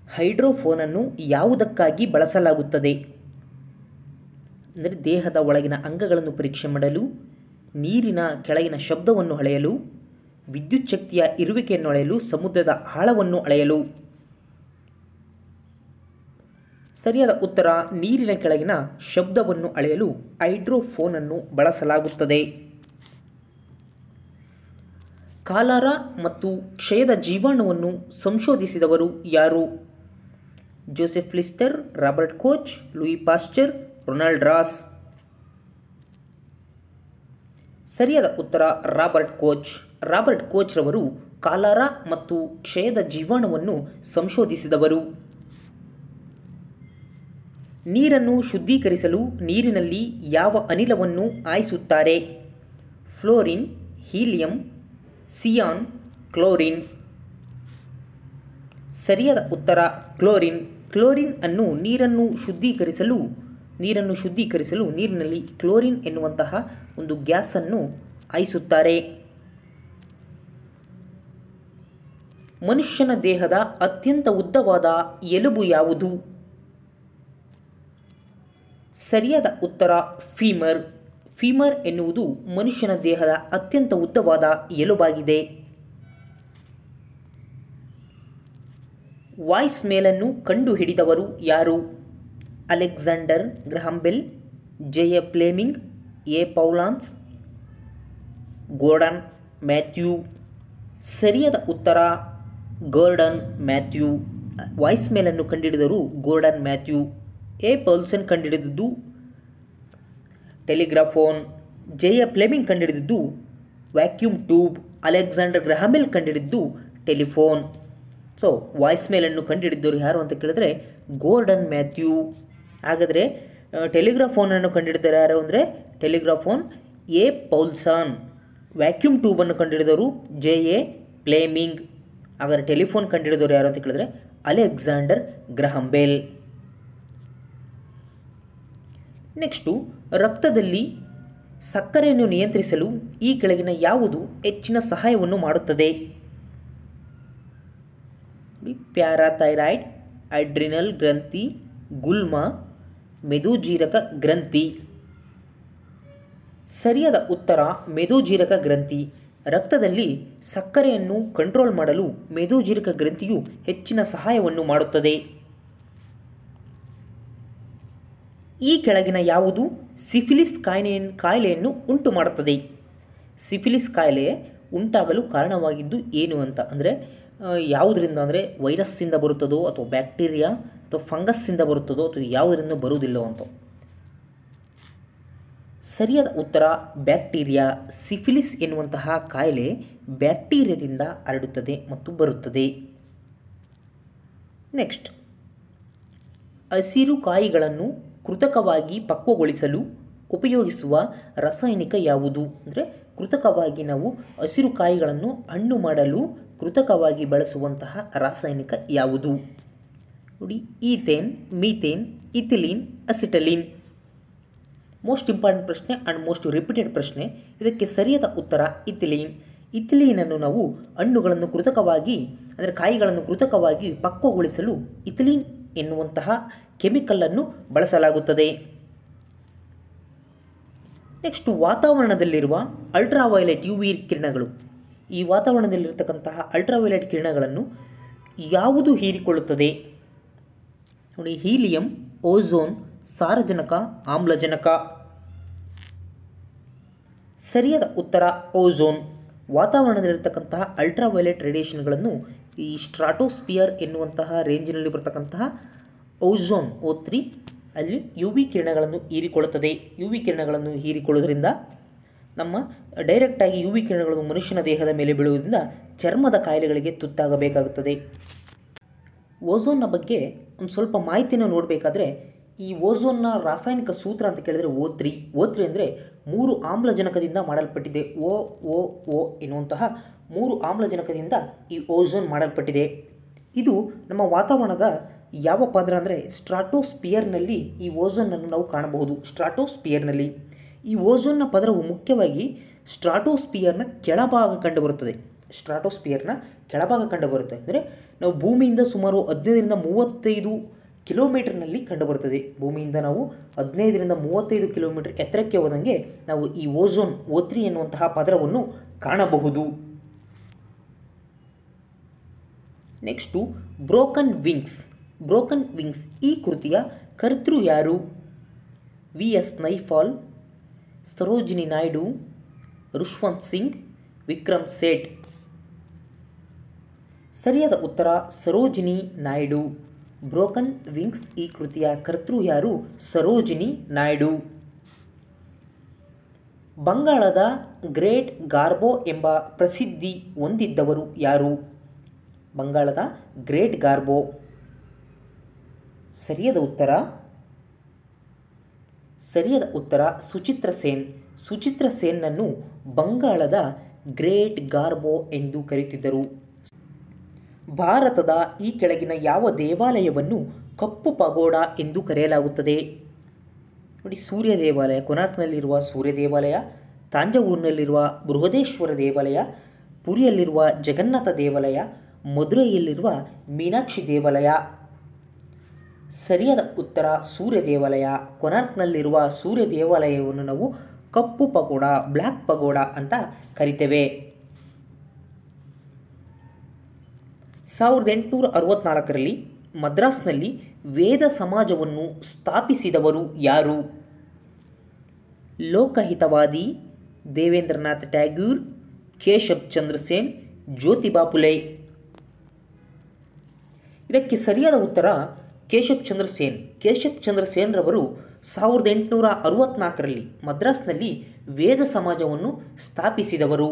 ಹೈಡ್ರೋಫೋನನ್ನು ಯಾವುದಕ್ಕಾಗಿ ಬಳಸಲಾಗುತ್ತದೆ? ಅಂದರೆ ದೇಹದ ಒಳಗಿನ ಅಂಗಗಳನ್ನು ಪರೀಕ್ಷೆ ಮಾಡಲು, ನೀರಿನ ಕೆಳಗಿನ ಶಬ್ದವನ್ನು ಅಳೆಯಲು, ವಿದ್ಯುತ್ ಶಕ್ತಿಯ ಇರುವಿಕೆಯನ್ನು ಅಳೆಯಲು, ಸಮುದ್ರದ ಆಳವನ್ನು ಅಳೆಯಲು. ಸರಿಯಾದ ಉತ್ತರ ನೀರಿನ ಕೆಳಗಿನ ಶಬ್ದವನ್ನು ಅಳೆಯಲು ಹೈಡ್ರೋಫೋನನ್ನು ಬಳಸಲಾಗುತ್ತದೆ. ಕಾಲರಾ ಮತ್ತು ಕ್ಷಯದ ಜೀವಾಣುವನ್ನು ಸಂಶೋಧಿಸಿದವರು ಯಾರು? Joseph Lister, Robert Koch, Louis Pasteur, Ronald Ross. ಸರಿಯಾದ ಉತ್ತರ ರಾಬರ್ಟ್ ಕೋಚ್. ರಾಬರ್ಟ್ ಕೋಚ್ ರವರು ಕಾಲರಾ ಮತ್ತು ಕ್ಷಯದ ಜೀವಾಣುವನ್ನು ಸಂಶೋಧಿಸಿದವರು. ನೀರನ್ನು ಶುದ್ಧೀಕರಿಸಲು ನೀರಿನಲ್ಲಿ ಯಾವ ಅನಿಲವನ್ನು ಹಾಯಿಸುತ್ತಾರೆ? ಫ್ಲೋರಿನ್, ಹೀಲಿಯಂ, ಸಿಯಾನ್, ಕ್ಲೋರಿನ್. ಸರಿಯಾದ ಉತ್ತರ ಕ್ಲೋರಿನ್. ಕ್ಲೋರಿನ್ ಅನ್ನು ನೀರನ್ನು ಶುದ್ಧೀಕರಿಸಲು ನೀರಿನಲ್ಲಿ ಕ್ಲೋರಿನ್ ಎನ್ನುವಂತಹ ಒಂದು ಗ್ಯಾಸನ್ನು ಹಾಯಿಸುತ್ತಾರೆ. ಮನುಷ್ಯನ ದೇಹದ ಅತ್ಯಂತ ಉದ್ದವಾದ ಎಲುಬು ಯಾವುದು? ಸರಿಯಾದ ಉತ್ತರ ಫೀಮರ್. ಫೀಮರ್ ಎನ್ನುವುದು ಮನುಷ್ಯನ ದೇಹದ ಅತ್ಯಂತ ಉದ್ದವಾದ ಎಲುಬಾಗಿದೆ. ವಾಯ್ಸ್ ಮೇಲನ್ನು ಕಂಡುಹಿಡಿದವರು ಯಾರು? Alexander Graham Bell, J A. Fleming, A. Poulsen, Gordon Matthew. ಸರಿಯಾದ ಉತ್ತರ ಗೋರ್ಡನ್ ಮ್ಯಾಥ್ಯೂ. ವಾಯ್ಸ್ ಮೇಲನ್ನು ಕಂಡುಹಿಡಿದವರು ಗೋರ್ಡನ್ ಮ್ಯಾಥ್ಯೂ. ಎ. ಪೌಲ್ಸನ್ ಕಂಡುಹಿಡಿದದ್ದು ಟೆಲಿಗ್ರಾಫೋನ್. ಜೆ.ಎ. ಫ್ಲೆಮಿಂಗ್ ಕಂಡುಹಿಡಿದದ್ದು vacuum tube. Alexander Graham Bell ಕಂಡುಹಿಡಿದ್ದು ಟೆಲಿಫೋನ್. ಸೊ ವಾಯ್ಸ್ ಮೇಲನ್ನು ಕಂಡುಹಿಡಿದವರು ಯಾರು ಅಂತ ಕೇಳಿದ್ರೆ ಗೋರ್ಡನ್ ಮ್ಯಾಥ್ಯೂ. ಹಾಗಾದರೆ ಟೆಲಿಗ್ರಾಫೋನನ್ನು ಕಂಡುಹಿಡಿದವರು ಯಾರು ಅಂದರೆ ಟೆಲಿಗ್ರಾಫೋನ್ ಎ. ಪೌಲ್ಸನ್. ವ್ಯಾಕ್ಯೂಮ್ ಟ್ಯೂಬನ್ನು ಕಂಡುಹಿಡಿದವರು ಜೆ.ಎ. ಫ್ಲೆಮಿಂಗ್. ಹಾಗಾದರೆ ಟೆಲಿಫೋನ್ ಕಂಡುಹಿಡಿದವರು ಯಾರು ಅಂತ ಕೇಳಿದ್ರೆ ಅಲೆಕ್ಸಾಂಡರ್ ಗ್ರಹಾಂ ಬೆಲ್. ನೆಕ್ಸ್ಟು, ರಕ್ತದಲ್ಲಿ ಸಕ್ಕರೆಯನ್ನು ನಿಯಂತ್ರಿಸಲು ಈ ಕೆಳಗಿನ ಯಾವುದು ಹೆಚ್ಚಿನ ಸಹಾಯವನ್ನು ಮಾಡುತ್ತದೆ? ಪ್ಯಾರಾಥೈರಾಯ್ಡ್, ಅಡ್ರಿನಲ್ ಗ್ರಂಥಿ, ಗುಲ್ಮ, ಮೆದೋಜೀರಕ ಗ್ರಂಥಿ. ಸರಿಯಾದ ಉತ್ತರ ಮೆದೋಜೀರಕ ಗ್ರಂಥಿ. ರಕ್ತದಲ್ಲಿ ಸಕ್ಕರೆಯನ್ನು ಕಂಟ್ರೋಲ್ ಮಾಡಲು ಮೆದೋಜೀರಕ ಗ್ರಂಥಿಯು ಹೆಚ್ಚಿನ ಸಹಾಯವನ್ನು ಮಾಡುತ್ತದೆ. ಈ ಕೆಳಗಿನ ಯಾವುದು ಸಿಫಿಲಿಸ್ ಕಾಯಿಲೆಯನ್ನು ಉಂಟು ಮಾಡುತ್ತದೆ? ಸಿಫಿಲಿಸ್ ಕಾಯಿಲೆ ಉಂಟಾಗಲು ಕಾರಣವಾಗಿದ್ದು ಏನು ಅಂತ ಅಂದರೆ ಯಾವುದರಿಂದ ಅಂದರೆ ವೈರಸ್ಸಿಂದ ಬರುತ್ತದೋ ಅಥವಾ ಬ್ಯಾಕ್ಟೀರಿಯಾ ಅಥವಾ ಫಂಗಸ್ಸಿಂದ ಬರುತ್ತದೋ ಅಥವಾ ಯಾವುದರಿಂದ ಬರುವುದಿಲ್ಲವೋ ಅಂತ. ಸರಿಯಾದ ಉತ್ತರ ಬ್ಯಾಕ್ಟೀರಿಯಾ. ಸಿಫಿಲಿಸ್ ಎನ್ನುವಂತಹ ಕಾಯಿಲೆ ಬ್ಯಾಕ್ಟೀರಿಯಾದಿಂದ ಹರಡುತ್ತದೆ ಮತ್ತು ಬರುತ್ತದೆ. ನೆಕ್ಸ್ಟ್, ಹಸಿರು ಕಾಯಿಗಳನ್ನು ಕೃತಕವಾಗಿ ಪಕ್ವಗೊಳಿಸಲು ಉಪಯೋಗಿಸುವ ರಾಸಾಯನಿಕ ಯಾವುದು? ಅಂದರೆ ಕೃತಕವಾಗಿ ನಾವು ಹಸಿರು ಕಾಯಿಗಳನ್ನು ಹಣ್ಣು ಮಾಡಲು ಕೃತಕವಾಗಿ ಬಳಸುವಂತಹ ರಾಸಾಯನಿಕ ಯಾವುದು? ನೋಡಿ, ethane, methane, ethylene, acetylene. Most important ಪ್ರಶ್ನೆ ಆ್ಯಂಡ್ ಮೋಸ್ಟ್ ರಿಪೀಟೆಡ್ ಪ್ರಶ್ನೆ. ಇದಕ್ಕೆ ಸರಿಯಾದ ಉತ್ತರ ಇಥಿಲೀನ್. ಇಥಿಲೀನನ್ನು ನಾವು ಹಣ್ಣುಗಳನ್ನು ಕೃತಕವಾಗಿ ಅಂದರೆ ಕಾಯಿಗಳನ್ನು ಕೃತಕವಾಗಿ ಪಕ್ವಗೊಳಿಸಲು ಇಥಿಲೀನ್ ಎನ್ನುವಂತಹ ಕೆಮಿಕಲನ್ನು ಬಳಸಲಾಗುತ್ತದೆ. ನೆಕ್ಸ್ಟ್, ವಾತಾವರಣದಲ್ಲಿರುವ ಅಲ್ಟ್ರಾವೈಲೆಟ್ UV ಕಿರಣಗಳು. ಈ ವಾತಾವರಣದಲ್ಲಿರತಕ್ಕಂತಹ ಅಲ್ಟ್ರಾವೈಲೆಟ್ ಕಿರಣಗಳನ್ನು ಯಾವುದು ಹೀರಿಕೊಳ್ಳುತ್ತದೆ? ನೋಡಿ, ಹೀಲಿಯಂ, ಓಝೋನ್, ಸಾರಜನಕ, ಆಮ್ಲಜನಕ. ಸರಿಯಾದ ಉತ್ತರ ಓಝೋನ್. ವಾತಾವರಣದಲ್ಲಿರತಕ್ಕಂತಹ ಅಲ್ಟ್ರಾವೈಲೆಟ್ ರೇಡಿಯೇಷನ್ಗಳನ್ನು ಈ ಸ್ಟ್ರಾಟೋಸ್ಪಿಯರ್ ಎನ್ನುವಂತಹ ರೇಂಜಿನಲ್ಲಿ ಬರ್ತಕ್ಕಂತಹ ಓಝೋನ್ O3 ಅಲ್ಲಿ UV ಕಿರಣಗಳನ್ನು ಹೀರಿಕೊಳ್ಳುತ್ತದೆ. UV ಕಿರಣಗಳನ್ನು ಹೀರಿಕೊಳ್ಳೋದ್ರಿಂದ ನಮ್ಮ ಡೈರೆಕ್ಟಾಗಿ UV ಕಿರಣಗಳು ಮನುಷ್ಯನ ದೇಹದ ಮೇಲೆ ಬೀಳುವುದರಿಂದ ಚರ್ಮದ ಕಾಯಿಲೆಗಳಿಗೆ ತುತ್ತಾಗಬೇಕಾಗುತ್ತದೆ. ಓಝೋನ್ನ ಬಗ್ಗೆ ಒಂದು ಸ್ವಲ್ಪ ಮಾಹಿತಿಯನ್ನು ನೋಡಬೇಕಾದ್ರೆ ಈ ಓಝೋನ್ನ ರಾಸಾಯನಿಕ ಸೂತ್ರ ಅಂತ ಕೇಳಿದರೆ O3 ಅಂದರೆ 3 ಆಮ್ಲಜನಕದಿಂದ ಮಾಡಲ್ಪಟ್ಟಿದೆ. O ಎನ್ನುವಂತಹ 3 ಆಮ್ಲಜನಕದಿಂದ ಈ ಓಝೋನ್ ಮಾಡಲ್ಪಟ್ಟಿದೆ. ಇದು ನಮ್ಮ ವಾತಾವರಣದ ಯಾವ ಪದರ ಅಂದರೆ ಸ್ಟ್ರಾಟೋಸ್ಪಿಯರ್ನಲ್ಲಿ ಈ ಓಝೋನನ್ನು ನಾವು ಕಾಣಬಹುದು. ಸ್ಟ್ರಾಟೋಸ್ಪಿಯರ್ನಲ್ಲಿ ಈ ಓಝೋನ್ನ ಪದರವು ಮುಖ್ಯವಾಗಿ ಸ್ಟ್ರಾಟೋಸ್ಪಿಯರ್ನ ಕೆಳಭಾಗ ಕಂಡುಬರುತ್ತದೆ. ಸ್ಟ್ರಾಟೋಸ್ಪಿಯರ್ನ ಕೆಳಭಾಗ ಕಂಡುಬರುತ್ತೆ. ಅಂದರೆ ನಾವು ಭೂಮಿಯಿಂದ ಸುಮಾರು 15-35 ಕಿಲೋಮೀಟರ್ನಲ್ಲಿ ಕಂಡುಬರುತ್ತದೆ. ಭೂಮಿಯಿಂದ ನಾವು 15-35 ಕಿಲೋಮೀಟರ್ ಎತ್ತರಕ್ಕೆ ಹೋದಂಗೆ ನಾವು ಈ ಓಝೋನ್ O3 ಎನ್ನುವಂತಹ ಪದರವನ್ನು ಕಾಣಬಹುದು. Next broken wings. Broken wings ಈ ಕೃತಿಯ ಕರ್ತೃ ಯಾರು? V.S. ನೈಪಾಲ್, ಸರೋಜಿನಿ ನಾಯ್ಡು, ರುಷ್ವಂತ್ ಸಿಂಗ್, ವಿಕ್ರಮ್ ಸೇಠ್. ಸರಿಯಾದ ಉತ್ತರ ಸರೋಜಿನಿ ನಾಯ್ಡು. ಬ್ರೋಕನ್ ವಿಂಗ್ಸ್ ಈ ಕೃತಿಯ ಕರ್ತೃ ಯಾರು? ಸರೋಜಿನಿ ನಾಯ್ಡು. ಬಂಗಾಳದ ಗ್ರೇಟ್ ಗಾರ್ಬೋ ಎಂಬ ಪ್ರಸಿದ್ಧಿ ಹೊಂದಿದ್ದವರು ಯಾರು? ಬಂಗಾಳದ ಗ್ರೇಟ್ ಗಾರ್ಬೋ. ಸರಿಯಾದ ಉತ್ತರ ಸುಚಿತ್ರ ಸೇನ್. ಸುಚಿತ್ರ ಸೇನ್ನನ್ನು ಬಂಗಾಳದ ಗ್ರೇಟ್ ಗಾರ್ಬೋ ಎಂದು ಕರೆಯುತ್ತಿದ್ದರು. ಭಾರತದ ಈ ಕೆಳಗಿನ ಯಾವ ದೇವಾಲಯವನ್ನು ಕಪ್ಪು ಪಗೋಡ ಎಂದು ಕರೆಯಲಾಗುತ್ತದೆ? ನೋಡಿ, ಸೂರ್ಯ ದೇವಾಲಯ, ಕೊನಾರ್ಕ್ನಲ್ಲಿರುವ ಸೂರ್ಯ ದೇವಾಲಯ, ತಾಂಜಾವೂರಿನಲ್ಲಿರುವ ಬೃಹದೇಶ್ವರ ದೇವಾಲಯ, ಪುರಿಯಲ್ಲಿರುವ ಜಗನ್ನಾಥ ದೇವಾಲಯ, ಮಧುರೈಯಲ್ಲಿರುವ ಮೀನಾಕ್ಷಿ ದೇವಾಲಯ. ಸರಿಯಾದ ಉತ್ತರ ಸೂರ್ಯ ದೇವಾಲಯ. ಕೊನಾರ್ಕ್ನಲ್ಲಿರುವ ಸೂರ್ಯ ದೇವಾಲಯವನ್ನು ನಾವು ಕಪ್ಪು ಪಗೋಡ, ಬ್ಲ್ಯಾಕ್ ಪಗೋಡ ಅಂತ ಕರಿತೇವೆ. 1864ರಲ್ಲಿ ಮದ್ರಾಸ್ನಲ್ಲಿ ವೇದ ಸಮಾಜವನ್ನು ಸ್ಥಾಪಿಸಿದವರು ಯಾರು? ಲೋಕಹಿತವಾದಿ ದೇವೇಂದ್ರನಾಥ್ ಟ್ಯಾಗೂರ್, ಕೇಶವ್ ಚಂದ್ರ ಸೇನ್, ಜ್ಯೋತಿಬಾ ಫುಲೆ. ಇದಕ್ಕೆ ಸರಿಯಾದ ಉತ್ತರ ಕೇಶವ್ ಚಂದ್ರ ಸೇನ್. ಕೇಶವ್ ಚಂದ್ರ ಸೇನ್ರವರು 1864ರಲ್ಲಿ ಮದ್ರಾಸ್ನಲ್ಲಿ ವೇದ ಸಮಾಜವನ್ನು ಸ್ಥಾಪಿಸಿದವರು.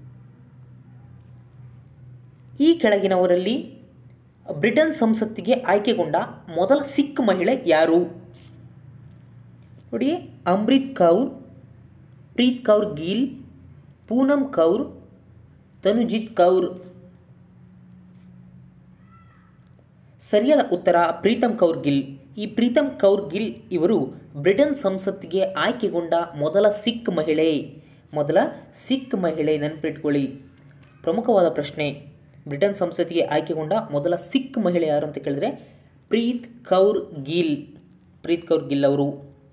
ಈ ಕೆಳಗಿನವರಲ್ಲಿ ಬ್ರಿಟನ್ ಸಂಸತ್ತಿಗೆ ಆಯ್ಕೆಗೊಂಡ ಮೊದಲ ಸಿಖ್ ಮಹಿಳೆ ಯಾರು? ನೋಡಿ, ಅಮೃತ್ ಕೌರ್, ಪ್ರೀತ್ ಕೌರ್ ಗಿಲ್, ಪೂನಮ್ ಕೌರ್, ತನುಜಿತ್ ಕೌರ್. ಸರಿಯಾದ ಉತ್ತರ ಪ್ರೀತಮ್ ಕೌರ್ ಗಿಲ್. ಈ ಪ್ರೀತಮ್ ಕೌರ್ ಗಿಲ್ ಇವರು ಬ್ರಿಟನ್ ಸಂಸತ್ತಿಗೆ ಆಯ್ಕೆಗೊಂಡ ಮೊದಲ ಸಿಖ್ ಮಹಿಳೆ. ನೆನಪಿಟ್ಕೊಳ್ಳಿ, ಪ್ರಮುಖವಾದ ಪ್ರಶ್ನೆ. ಬ್ರಿಟನ್ ಸಂಸತ್ತಿಗೆ ಆಯ್ಕೆಗೊಂಡ ಮೊದಲ ಸಿಖ್ ಮಹಿಳೆ ಯಾರು ಅಂತ ಕೇಳಿದ್ರೆ ಪ್ರೀತ್ ಕೌರ್ ಗಿಲ್ ಅವರು.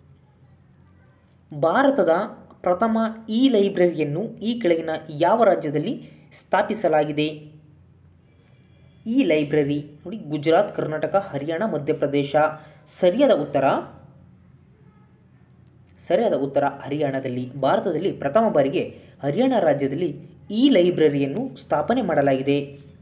ಭಾರತದ ಪ್ರಥಮ ಲೈಬ್ರರಿಯನ್ನು ಈ ಕೆಳಗಿನ ಯಾವ ರಾಜ್ಯದಲ್ಲಿ ಸ್ಥಾಪಿಸಲಾಗಿದೆ? ಈ ಲೈಬ್ರರಿ ನೋಡಿ, ಗುಜರಾತ್, ಕರ್ನಾಟಕ, ಹರಿಯಾಣ, ಮಧ್ಯಪ್ರದೇಶ. ಸರಿಯಾದ ಉತ್ತರ ಹರಿಯಾಣದಲ್ಲಿ. ಭಾರತದಲ್ಲಿ ಪ್ರಥಮ ಬಾರಿಗೆ ಹರಿಯಾಣ ರಾಜ್ಯದಲ್ಲಿ ಈ ಲೈಬ್ರರಿಯನ್ನು ಸ್ಥಾಪನೆ ಮಾಡಲಾಗಿದೆ.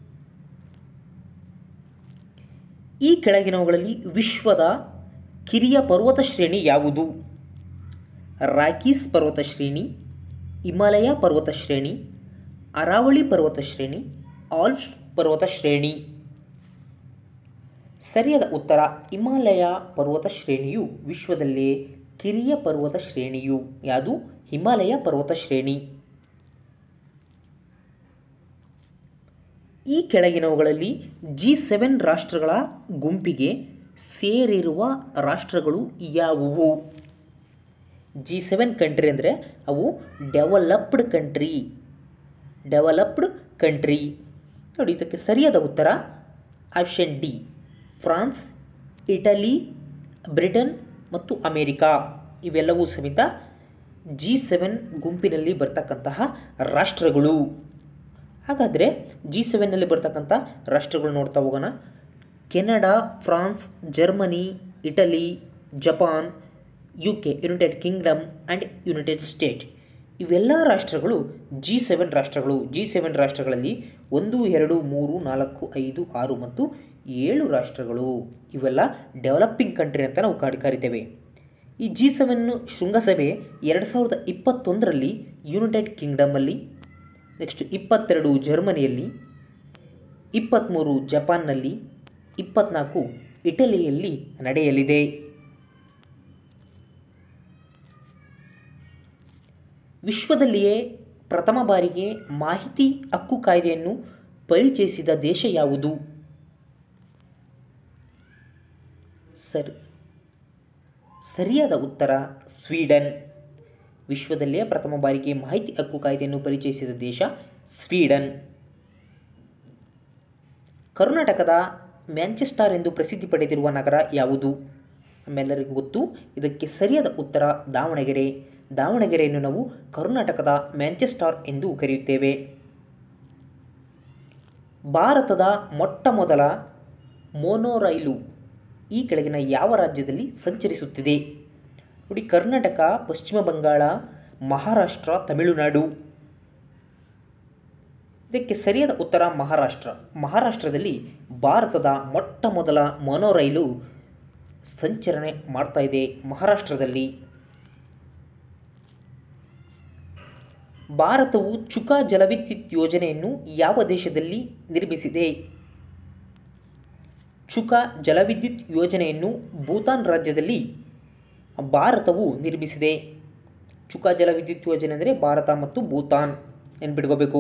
ಈ ಕೆಳಗಿನವುಗಳಲ್ಲಿ ವಿಶ್ವದ ಕಿರಿಯ ಪರ್ವತ ಶ್ರೇಣಿ ಯಾವುದು? ರಾಕೀಸ್ ಪರ್ವತ ಶ್ರೇಣಿ, ಹಿಮಾಲಯ ಪರ್ವತ ಶ್ರೇಣಿ, ಅರಾವಳಿ ಪರ್ವತ ಶ್ರೇಣಿ, ಆಲ್ಪ್ಸ್ ಪರ್ವತ ಶ್ರೇಣಿ. ಸರಿಯಾದ ಉತ್ತರ ಹಿಮಾಲಯ ಪರ್ವತ ಶ್ರೇಣಿಯು ವಿಶ್ವದಲ್ಲೇ ಕಿರಿಯ ಪರ್ವತ ಶ್ರೇಣಿಯು. ಯಾವುದು? ಹಿಮಾಲಯ ಪರ್ವತ ಶ್ರೇಣಿ. ಈ ಕೆಳಗಿನವುಗಳಲ್ಲಿ G7 ರಾಷ್ಟ್ರಗಳ ಗುಂಪಿಗೆ ಸೇರಿರುವ ರಾಷ್ಟ್ರಗಳು ಯಾವುವು? G7 ಕಂಟ್ರಿ ಅಂದರೆ ಅವು ಡೆವಲಪ್ಡ್ ಕಂಟ್ರಿ. ನೋಡಿ, ಇದಕ್ಕೆ ಸರಿಯಾದ ಉತ್ತರ option D, France, Italy, Britain ಮತ್ತು ಅಮೇರಿಕಾ. ಇವೆಲ್ಲವೂ ಸಮೇತ G7 ಗುಂಪಿನಲ್ಲಿ ಬರ್ತಕ್ಕಂತಹ ರಾಷ್ಟ್ರಗಳು. ಹಾಗಾದರೆ G7ನಲ್ಲಿ ಬರ್ತಕ್ಕಂಥ ರಾಷ್ಟ್ರಗಳು ನೋಡ್ತಾ ಹೋಗೋಣ. Canada, France, Germany, Italy, Japan, UK, United Kingdom and United State. ಇವೆಲ್ಲ ರಾಷ್ಟ್ರಗಳು G7 ರಾಷ್ಟ್ರಗಳು. G7 ರಾಷ್ಟ್ರಗಳಲ್ಲಿ 1, 2, 3, 4, 5, 6 ಮತ್ತು 7 ರಾಷ್ಟ್ರಗಳು. ಇವೆಲ್ಲ ಡೆವಲಪಿಂಗ್ ಕಂಟ್ರಿ ಅಂತ ನಾವು ಕರಿತೇವೆ. ಈ G7 ಶೃಂಗಸಭೆ 2021ರಲ್ಲಿ ಯುನೈಟೆಡ್ ಕಿಂಗ್ಡಮಲ್ಲಿ, ನೆಕ್ಸ್ಟ್ 22 ಜರ್ಮನಿಯಲ್ಲಿ, 23 ಜಪಾನ್ನಲ್ಲಿ, 24 ಇಟಲಿಯಲ್ಲಿ ನಡೆಯಲಿದೆ. ವಿಶ್ವದಲ್ಲಿಯೇ ಪ್ರಥಮ ಬಾರಿಗೆ ಮಾಹಿತಿ ಹಕ್ಕು ಕಾಯ್ದೆಯನ್ನು ಪರಿಚಯಿಸಿದ ದೇಶ ಯಾವುದು? ಸರಿಯಾದ ಉತ್ತರ ಸ್ವೀಡನ್. ವಿಶ್ವದಲ್ಲಿಯೇ ಪ್ರಥಮ ಬಾರಿಗೆ ಮಾಹಿತಿ ಹಕ್ಕು ಕಾಯ್ದೆಯನ್ನು ಪರಿಚಯಿಸಿದ ದೇಶ ಸ್ವೀಡನ್. ಕರ್ನಾಟಕದ ಮ್ಯಾಂಚೆಸ್ಟರ್ ಎಂದು ಪ್ರಸಿದ್ಧಿ ಪಡೆದಿರುವ ನಗರ ಯಾವುದು? ನಮ್ಮೆಲ್ಲರಿಗೂ ಗೊತ್ತು. ಇದಕ್ಕೆ ಸರಿಯಾದ ಉತ್ತರ ದಾವಣಗೆರೆ. ದಾವಣಗೆರೆಯನ್ನು ನಾವು ಕರ್ನಾಟಕದ ಮ್ಯಾಂಚೆಸ್ಟರ್ ಎಂದು ಕರೆಯುತ್ತೇವೆ. ಭಾರತದ ಮೊಟ್ಟ ಮೊದಲ ಮೋನೋರೈಲು ಈ ಕೆಳಗಿನ ಯಾವ ರಾಜ್ಯದಲ್ಲಿ ಸಂಚರಿಸುತ್ತಿದೆ? ನೋಡಿ, ಕರ್ನಾಟಕ, ಪಶ್ಚಿಮ ಬಂಗಾಳ, ಮಹಾರಾಷ್ಟ್ರ, ತಮಿಳುನಾಡು. ಇದಕ್ಕೆ ಸರಿಯಾದ ಉತ್ತರ ಮಹಾರಾಷ್ಟ್ರ. ಮಹಾರಾಷ್ಟ್ರದಲ್ಲಿ ಭಾರತದ ಮೊಟ್ಟ ಮೊದಲ ಮೋನೋರೈಲು ಸಂಚರಣೆ ಮಾಡ್ತಾ ಇದೆ ಮಹಾರಾಷ್ಟ್ರದಲ್ಲಿ. ಭಾರತವು ಚುಕಾ ಜಲವಿದ್ಯುತ್ ಯೋಜನೆಯನ್ನು ಯಾವ ದೇಶದಲ್ಲಿ ನಿರ್ಮಿಸಿದೆ? ಚುಕಾ ಜಲವಿದ್ಯುತ್ ಯೋಜನೆಯನ್ನು ಭೂತಾನ್ ರಾಜ್ಯದಲ್ಲಿ ಭಾರತವು ನಿರ್ಮಿಸಿದೆ. ಚುಕಾ ಜಲವಿದ್ಯುತ್ ಯೋಜನೆ ಅಂದರೆ ಭಾರತ ಮತ್ತು ಭೂತಾನ್ ನೆನ್ಪಿಟ್ಕೋಬೇಕು.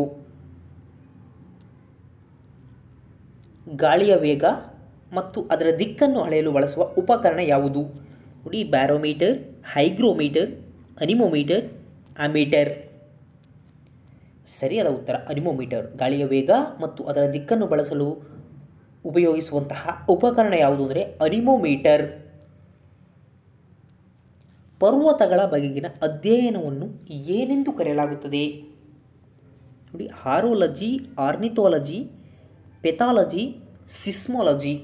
ಗಾಳಿಯ ವೇಗ ಮತ್ತು ಅದರ ದಿಕ್ಕನ್ನು ಅಳೆಯಲು ಬಳಸುವ ಉಪಕರಣ ಯಾವುದು? ನೋಡಿ, ಬ್ಯಾರೋಮೀಟರ್, ಹೈಗ್ರೋಮೀಟರ್, ಅನಿಮೋಮೀಟರ್, ಅಮೀಟರ್. ಸರಿಯಾದ ಉತ್ತರ ಅನಿಮೋಮೀಟರ್. ಗಾಳಿಯ ವೇಗ ಮತ್ತು ಅದರ ದಿಕ್ಕನ್ನು ಬಳಸಲು ಉಪಯೋಗಿಸುವಂತಹ ಉಪಕರಣ ಯಾವುದು ಅಂದರೆ ಅನಿಮೋಮೀಟರ್. ಪರ್ವತಗಳ ಬಗೆಗಿನ ಅಧ್ಯಯನವನ್ನು ಏನೆಂದು ಕರೆಯಲಾಗುತ್ತದೆ? ನೋಡಿ, ಹಾರೋಲಜಿ, ಆರ್ನಿಥಾಲಜಿ, ಪೆಥಾಲಜಿ, ಸಿಸ್ಮಾಲಜಿ.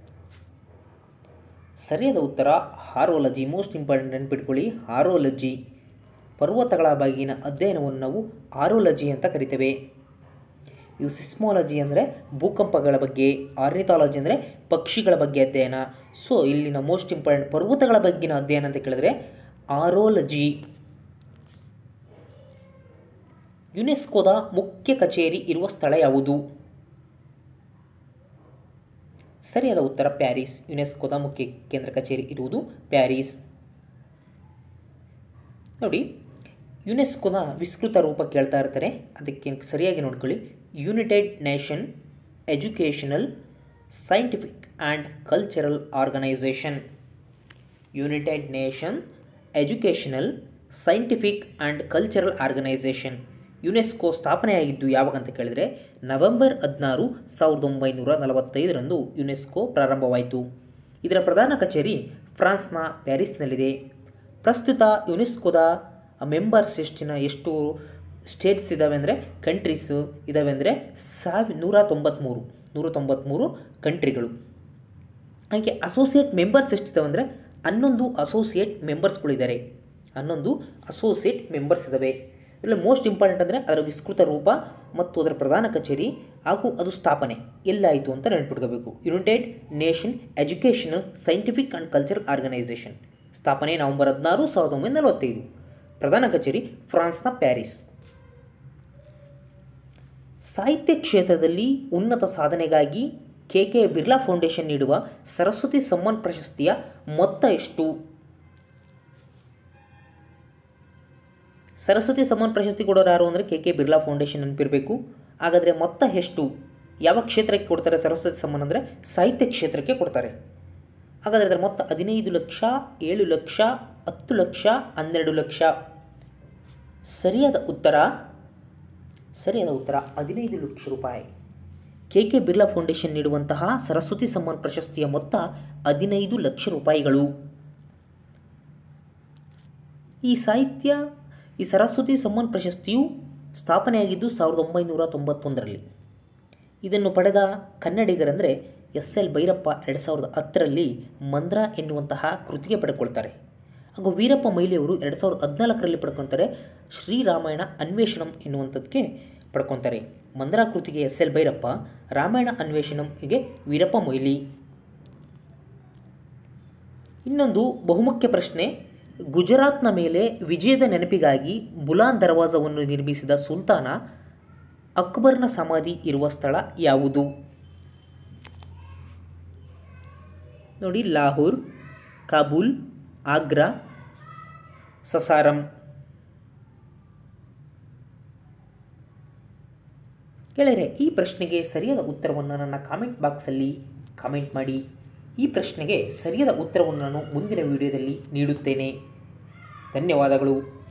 ಸರಿಯಾದ ಉತ್ತರ ಹಾರೋಲಜಿ. ಮೋಸ್ಟ್ ಇಂಪಾರ್ಟೆಂಟ್ ನೆನ್ಪಿಟ್ಕೊಳ್ಳಿ, ಹಾರೋಲಜಿ. ಪರ್ವತಗಳ ಬಗೆಗಿನ ಅಧ್ಯಯನವನ್ನು ನಾವು ಹಾರೋಲಜಿ ಅಂತ ಕರಿತೇವೆ. ಇವು ಸಿಸ್ಮಾಲಜಿ ಅಂದರೆ ಭೂಕಂಪಗಳ ಬಗ್ಗೆ, ಆರ್ನಿಥಾಲಜಿ ಅಂದರೆ ಪಕ್ಷಿಗಳ ಬಗ್ಗೆ ಅಧ್ಯಯನ. ಸೊ ಇಲ್ಲಿನ ಮೋಸ್ಟ್ ಇಂಪಾರ್ಟೆಂಟ್ ಪರ್ವತಗಳ ಬಗ್ಗಿನ ಅಧ್ಯಯನ ಅಂತ ಕೇಳಿದ್ರೆ ಆರೋಲಜಿ. ಯುನೆಸ್ಕೋದ ಮುಖ್ಯ ಕಚೇರಿ ಇರುವ ಸ್ಥಳ ಯಾವುದು? ಸರಿಯಾದ ಉತ್ತರ ಪ್ಯಾರಿಸ್. ಯುನೆಸ್ಕೋದ ಮುಖ್ಯ ಕೇಂದ್ರ ಕಚೇರಿ ಇರುವುದು ಪ್ಯಾರಿಸ್. ನೋಡಿ, ಯುನೆಸ್ಕೋದ ವಿಸ್ತೃತ ರೂಪ ಕೇಳ್ತಾ ಇರ್ತಾರೆ, ಅದಕ್ಕೆ ಸರಿಯಾಗಿ ನೋಡ್ಕೊಳ್ಳಿ. United Nation Educational, Scientific and Cultural Organization. United Nation Educational, Scientific and Cultural Organization. UNESCO ಸ್ಥಾಪನೆಯಾಗಿದ್ದು ಯಾವಾಗ ಅಂತ ಕೇಳಿದರೆ ನವೆಂಬರ್ 16, 1945ರಂದು ಯುನೆಸ್ಕೋ ಪ್ರಾರಂಭವಾಯಿತು. ಇದರ ಪ್ರಧಾನ ಕಚೇರಿ ಫ್ರಾನ್ಸ್ನ ಪ್ಯಾರಿಸ್ನಲ್ಲಿದೆ. ಪ್ರಸ್ತುತ ಯುನೆಸ್ಕೋದ ಮೆಂಬರ್ಸ್ ಎಷ್ಟು ಸ್ಟೇಟ್ಸ್ ಇದ್ದಾವೆ ಅಂದರೆ ಕಂಟ್ರೀಸ್ ಇದ್ದಾವೆ ಅಂದರೆ 193 ಕಂಟ್ರಿಗಳು. ಹಾಗೆ ಅಸೋಸಿಯೇಟ್ ಮೆಂಬರ್ಸ್ ಎಷ್ಟಿದ್ದಾವೆ ಅಂದರೆ 11 ಅಸೋಸಿಯೇಟ್ ಮೆಂಬರ್ಸ್ಗಳಿದ್ದಾರೆ. 11 ಅಸೋಸಿಯೇಟ್ ಮೆಂಬರ್ಸ್ ಇದ್ದಾವೆ. ಇದರಲ್ಲಿ ಮೋಸ್ಟ್ ಇಂಪಾರ್ಟೆಂಟ್ ಅಂದರೆ ಅದರ ವಿಸ್ತೃತ ರೂಪ ಮತ್ತು ಅದರ ಪ್ರಧಾನ ಕಚೇರಿ ಹಾಗೂ ಅದು ಸ್ಥಾಪನೆ ಎಲ್ಲಾಯಿತು ಅಂತ ನೆನಪಿಟ್ಕೋಬೇಕು. United Nation Educational, Scientific and Cultural Organization. ಸ್ಥಾಪನೆ ನವೆಂಬರ್ 16, 1945. ಪ್ರಧಾನ ಕಚೇರಿ ಫ್ರಾನ್ಸ್ನ ಪ್ಯಾರಿಸ್. ಸಾಹಿತ್ಯ ಕ್ಷೇತ್ರದಲ್ಲಿ ಉನ್ನತ ಸಾಧನೆಗಾಗಿ KK ಬಿರ್ಲಾ ಫೌಂಡೇಶನ್ ನೀಡುವ ಸರಸ್ವತಿ ಸಮ್ಮಾನ್ ಪ್ರಶಸ್ತಿಯ ಮೊತ್ತ ಎಷ್ಟು? ಸರಸ್ವತಿ ಸಮ್ಮಾನ್ ಪ್ರಶಸ್ತಿ ಕೊಡೋರು ಯಾರು ಅಂದರೆ KK ಬಿರ್ಲಾ ಫೌಂಡೇಶನ್ ನೆನಪಿರಬೇಕು. ಹಾಗಾದರೆ ಮೊತ್ತ ಎಷ್ಟು? ಯಾವ ಕ್ಷೇತ್ರಕ್ಕೆ ಕೊಡ್ತಾರೆ ಸರಸ್ವತಿ ಸಮ್ಮಾನ್ ಅಂದರೆ ಸಾಹಿತ್ಯ ಕ್ಷೇತ್ರಕ್ಕೆ ಕೊಡ್ತಾರೆ. ಹಾಗಾದರೆ ಅದರ ಮೊತ್ತ 15 ಲಕ್ಷ, 7 ಲಕ್ಷ, 10 ಲಕ್ಷ, 12 ಲಕ್ಷ. ಸರಿಯಾದ ಉತ್ತರ 15 ಲಕ್ಷ ರೂಪಾಯಿ. KK ಬಿರ್ಲಾ ಫೌಂಡೇಶನ್ ನೀಡುವಂತಹ ಸರಸ್ವತಿ ಸಮ್ಮಾನ್ ಪ್ರಶಸ್ತಿಯ ಮೊತ್ತ 15 ಲಕ್ಷ ರೂಪಾಯಿಗಳು. ಈ ಸರಸ್ವತಿ ಸಮ್ಮಾನ್ ಪ್ರಶಸ್ತಿಯು ಸ್ಥಾಪನೆಯಾಗಿದ್ದು 1991ರಲ್ಲಿ. ಇದನ್ನು ಪಡೆದ ಕನ್ನಡಿಗರೆಂದರೆ SL ಭೈರಪ್ಪ 2010ರಲ್ಲಿ ಮಂದ್ರ ಎನ್ನುವಂತಹ ಕೃತಿಗೆ ಪಡ್ಕೊಳ್ತಾರೆ. ಹಾಗೂ ವೀರಪ್ಪ ಮೊಯ್ಲಿಯವರು 2014ರಲ್ಲಿ ಪಡ್ಕೊತಾರೆ. ಶ್ರೀರಾಮಾಯಣ ಅನ್ವೇಷಣಂ ಎನ್ನುವಂಥದ್ದಕ್ಕೆ ಪಡ್ಕೊತಾರೆ. ಮಂದ್ರ ಕೃತಿಗೆ SL ಭೈರಪ್ಪ, ರಾಮಾಯಣ ಅನ್ವೇಷಣಂಗೆ ವೀರಪ್ಪ ಮೊಯ್ಲಿ. ಇನ್ನೊಂದು ಬಹುಮುಖ್ಯ ಪ್ರಶ್ನೆ, ಗುಜರಾತ್ನ ಮೇಲೆ ವಿಜಯದ ನೆನಪಿಗಾಗಿ ಬುಲಾನ್ ದರ್ವಾಜವನ್ನು ನಿರ್ಮಿಸಿದ ಸುಲ್ತಾನ ಅಕ್ಬರ್ನ ಸಮಾಧಿ ಇರುವ ಸ್ಥಳ ಯಾವುದು? ನೋಡಿ, ಲಾಹೋರ್, ಕಾಬೂಲ್, ಆಗ್ರಾ, ಸಸಾರಂ. ಗೆಳೆಯರೆ, ಈ ಪ್ರಶ್ನೆಗೆ ಸರಿಯಾದ ಉತ್ತರವನ್ನು ನನ್ನ ಕಾಮೆಂಟ್ ಬಾಕ್ಸಲ್ಲಿ ಕಾಮೆಂಟ್ ಮಾಡಿ. ಈ ಪ್ರಶ್ನೆಗೆ ಸರಿಯಾದ ಉತ್ತರವನ್ನು ನಾನು ಮುಂದಿನ ವಿಡಿಯೋದಲ್ಲಿ ನೀಡುತ್ತೇನೆ. ಧನ್ಯವಾದಗಳು.